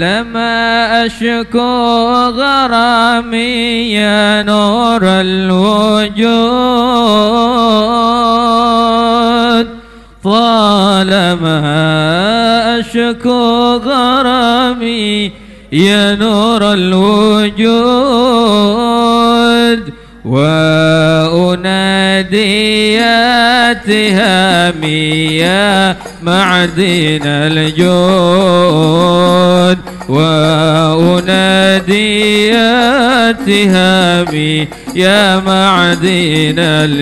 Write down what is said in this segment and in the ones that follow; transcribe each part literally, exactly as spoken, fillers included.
طالما أشكو غرامي يا نور الوجود، طالما أشكو غرامي يا نور الوجود، وأنادي يا تهامي يا معدن الجود، وأنادي يا تهامي يا معدن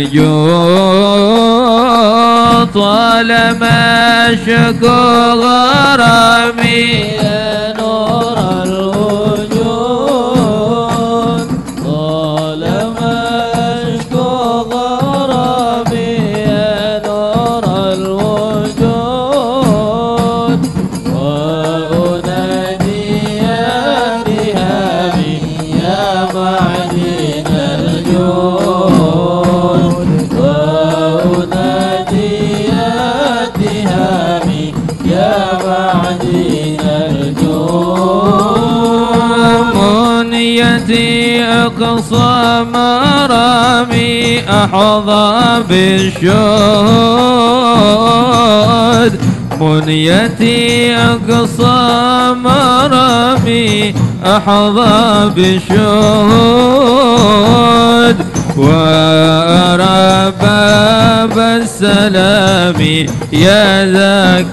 الجود، طالما أشكو غرامي يا نور الوجود، طالما أشكو غرامي يا نور الوجود، وأنادي يا تهامي يا معدن الجود، وأنادي يا تهامي يا معدن الجود، منيتي أقصى مرامي أحظى بالشهود، منيتي أقصى مرامي أحظى بالشهود، وأرى باب السلام يا ذاك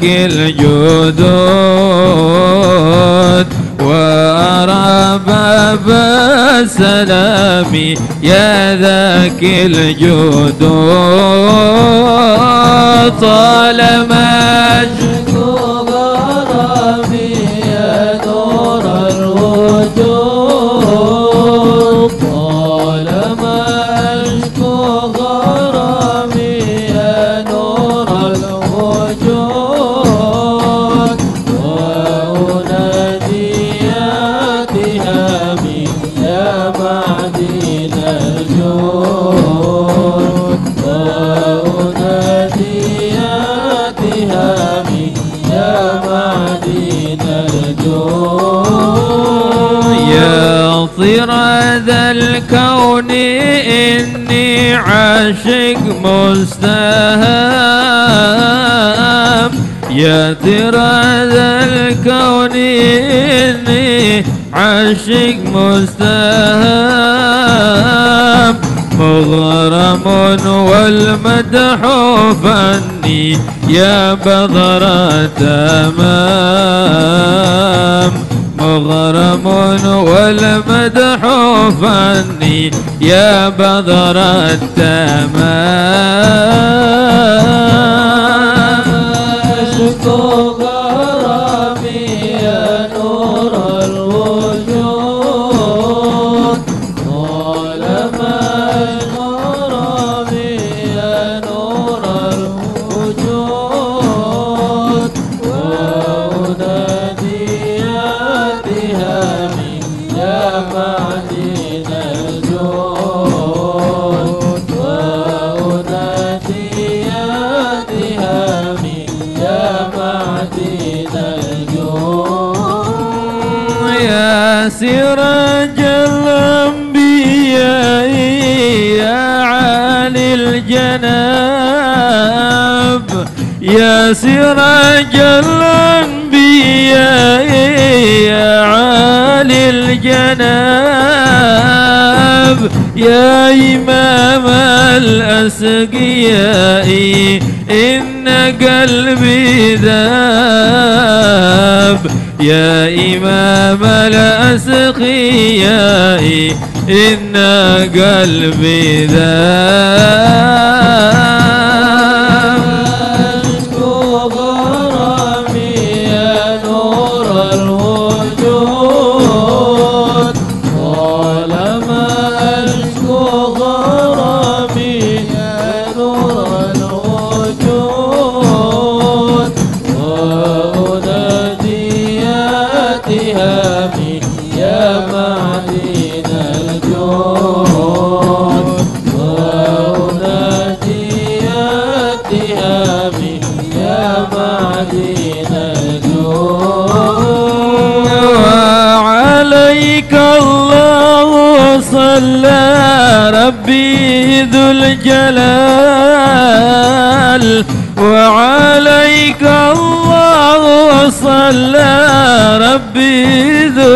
الجدود، وأرى باب السلام يا ذاك الجدود، طالما أشكو غرامي يا نور الوجود، طالما أشكو غرامي يا نور الوجود، وأنادي يا تهامي يا معدن الجود، وأنادي يا تهامي يا معدن الجود، يا طراز الكون إني عاشق مستهام، يا طراز الكون إني عاشق مستهام، مغرم والمدح فني يا بذر التمام، مغرم والمدح فني يا بذر التمام، أشكو غرامي يا نور الوجود، طالما أشكو غرامي يا نور الوجود، وأنادي يا تهامي يا معدن الجود، وأنادي يا تهامي يا معدن الجود، يا سراج الأنبياء يا عالي الجناب، يا سراج الأنبياء يا عالي الجناب، يا إمام الأسقياء إن قلبي ذاب، يا إمام الأسقياء إن قلبي ذاب، أشكو غرامي يا نور الوجود، طالما أشكو غرامي يا نور الوجود، وأنادي يا تهامي يا معدن الجود، وأنادي يا تهامي يا معدن الجود، صلى ربي ذو الجلال وعليك الله صلى ربي ذو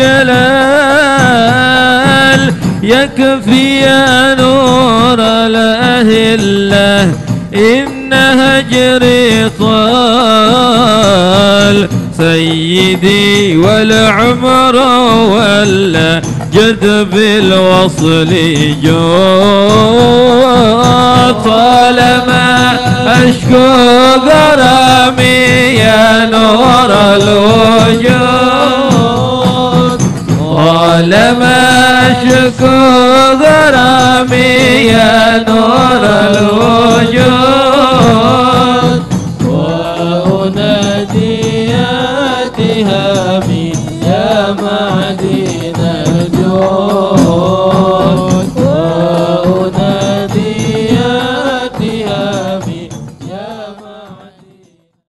الجلال يكفي يا نور الأهلة إن هجري طال سيدي والعمر ولا جد بالوصل جود طالما أشكو غرامي يا نور الوجود طالما أشكو غرامي يا نور الوجود وأنادياتها من يا معدن الجود